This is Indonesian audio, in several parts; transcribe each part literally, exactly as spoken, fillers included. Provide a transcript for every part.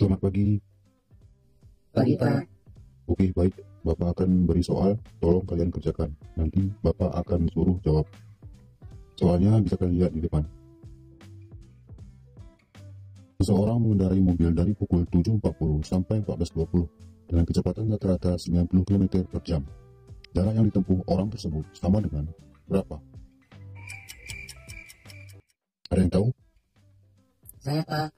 Selamat pagi. Pagi, Pak. Oke, baik. Bapak akan beri soal, tolong kalian kerjakan. Nanti Bapak akan suruh jawab. Soalnya bisa kalian lihat di depan. Seseorang mengendarai mobil dari pukul tujuh empat puluh sampai empat belas dua puluh dengan kecepatan rata-rata sembilan puluh kilometer per jam. Jarak yang ditempuh orang tersebut sama dengan berapa? Ada yang tahu? Saya, Pak.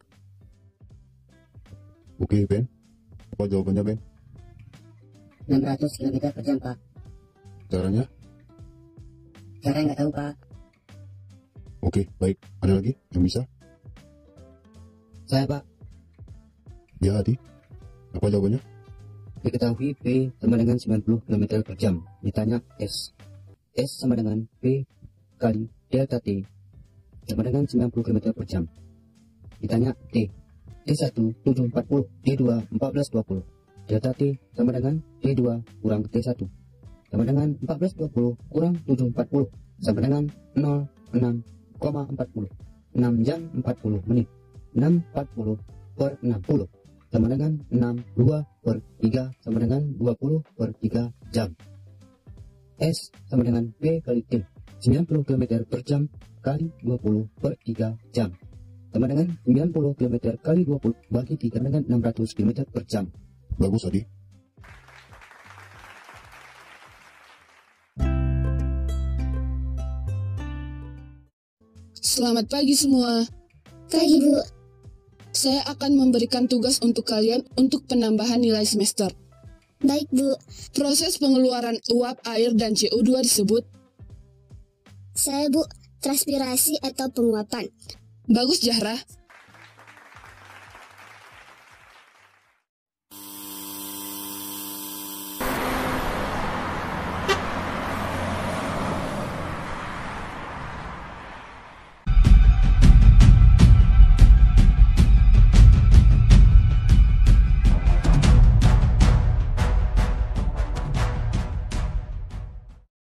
Oke, Ben. Apa jawabannya, Ben? enam ratus kilometer per jam, Pak. Caranya? Cara nggak tahu, Pak. Oke, baik. Ada lagi yang bisa? Saya, Pak. Ya, Adi. Apa jawabannya? Diketahui P sama dengan sembilan puluh kilometer per jam. Ditanya S. S sama dengan P kali delta T sama dengan sembilan puluh kilometer per jam. Ditanya T. T satu tujuh empat puluh, T dua empat belas dua puluh. Delta T sama dengan T dua kurang T satu sama dengan empat belas dua puluh kurang tujuh empat puluh sama dengan nol enam koma empat puluh. enam jam empat puluh menit. enam empat puluh per enam puluh sama dengan enam puluh dua per tiga sama dengan dua puluh per tiga jam. S sama dengan P kali T, sembilan puluh kilometer per jam kali dua puluh per tiga jam sama dengan sembilan puluh kilometer kali dua puluh bagi tiga dengan enam ratus kilometer per jam. Bagus, Adi. Selamat pagi semua. Pagi, Bu. Saya akan memberikan tugas untuk kalian untuk penambahan nilai semester. Baik, Bu. Proses pengeluaran uap, air, dan C O dua disebut Saya, Bu, transpirasi atau penguapan. bagus, Zahra.